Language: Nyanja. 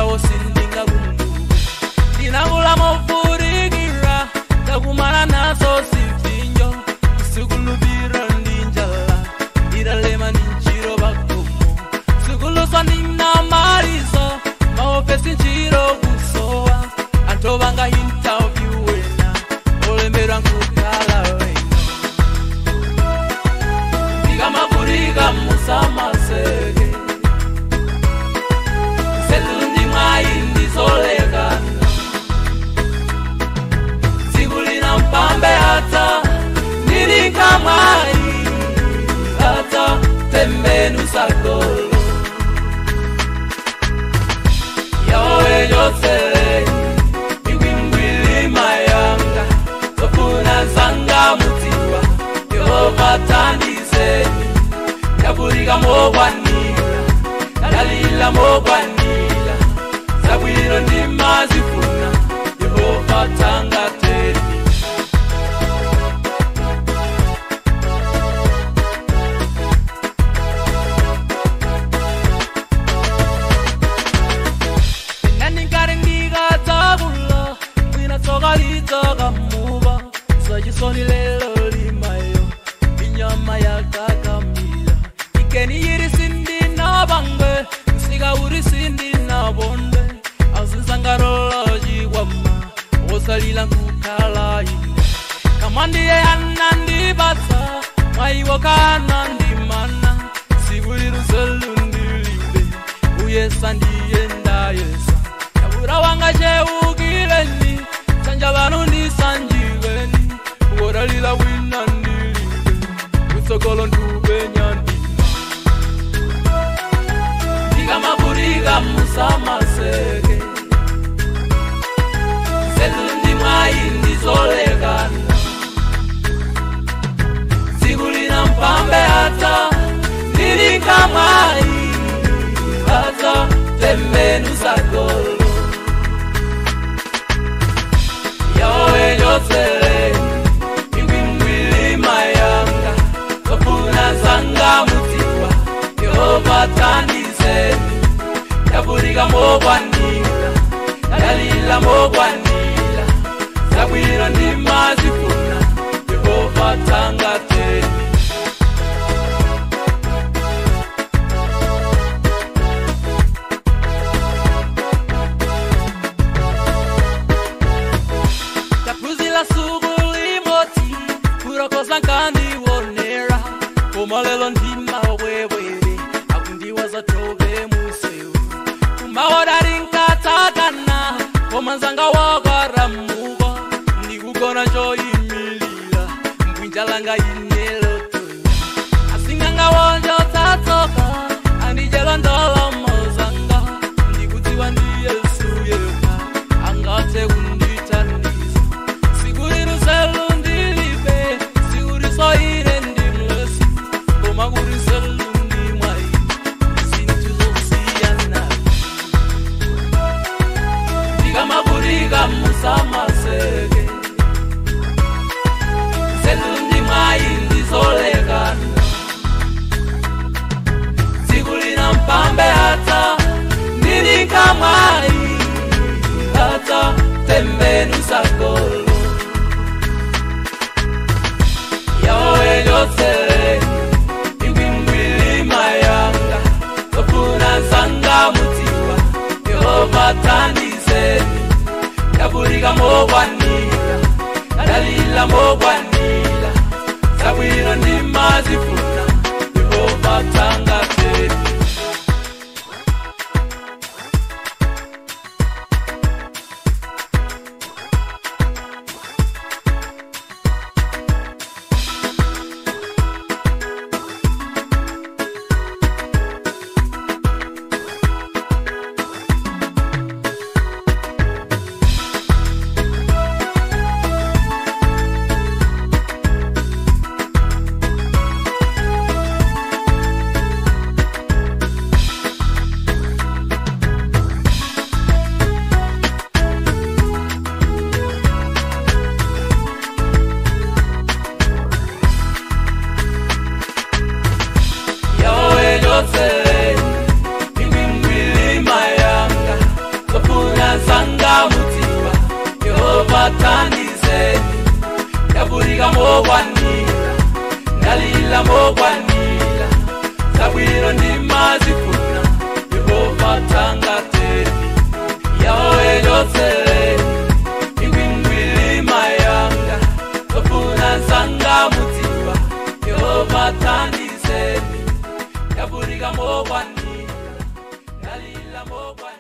sindinga kundu Dinangula mofurigira Takumana naso sifinyo Sukulubira ninjala Iralema ninjiro bakumo Sukulu sanina mariso Maofesi njiro kusoa Antobanga interview wena Olembera nkukala wena Diga maburiga musama sege Setundi maindi zolegana Sigulina mpambe hata Nirika mai Hata tembenu sakolo Yawe yosele Iwimwili mayanga Tofuna zanga mutiwa Yehova tandizeni Yaburiga mogwanira Dalila mogwanira Sabwiro ndi mazifuna Yehova tangateni Toka muba Sajisoni lelo limayo Inyama ya kakamila Ikeni yiri sindi na bange Nsiga uri sindi na bonde Azinzangarolo jiwama Osalila kukala ine Kamandiye anandi bata Maiwoka anandi mana Siguriru selundi libe Uyesa ndiye nda yesa Yabura wanga ugileni Sanjabanu ni sanjiveni Uoralila wina nilibe Usokolo ndube nyandima Diga maburiga musama sege Setundi maindi zolegana Sigulina mpambe hata Nilika mai Hata tembenu sakolo Yawe yosele Iwimwili mayanga Tofuna zanga mutiwa Yehova tandizeni Yaburiga mogwanira Dalila mogwanira Sabwiro ndi mazifuna Yehova tangateni Sugulimoti Kurakosa kandi wonera Kumalelo ndima wewere Akundiwa za tobe museu Kumawada rinkatakana Komanzanga wagaramuwa Nigugona jo imilila Mwinjalanga inelotonya Asinganga wonjo tatoka Anijelo ndolo mozanga Nigutiwa ndi Yesu yeka Angate unditani Selundilibe, siguri soire ndimlesi Komaguri selundi mwai, sintuzoksiyana Diga maburiga musama sege Selundi mwai ndizolegana Sigulina mpambe hata Nilika mwai Hata tembenu sakolo Yawe yosele Iwimwili mayanga Tofuna zanga mutiwa Yehova tandizeni Yaburiga mogwanira Dalila mogwanira Sabwiro ndi mazifuna Yehova tangateni Yehova tandizeni yavurika mokwanira ndalila mokwanira zabwino ndimazifuna Yehova tangateni yawe yotsereni ingwingwilima yanga zofuna nsanga mutima Yehova tandizeni yavurika mokwanira ndalila mokwanira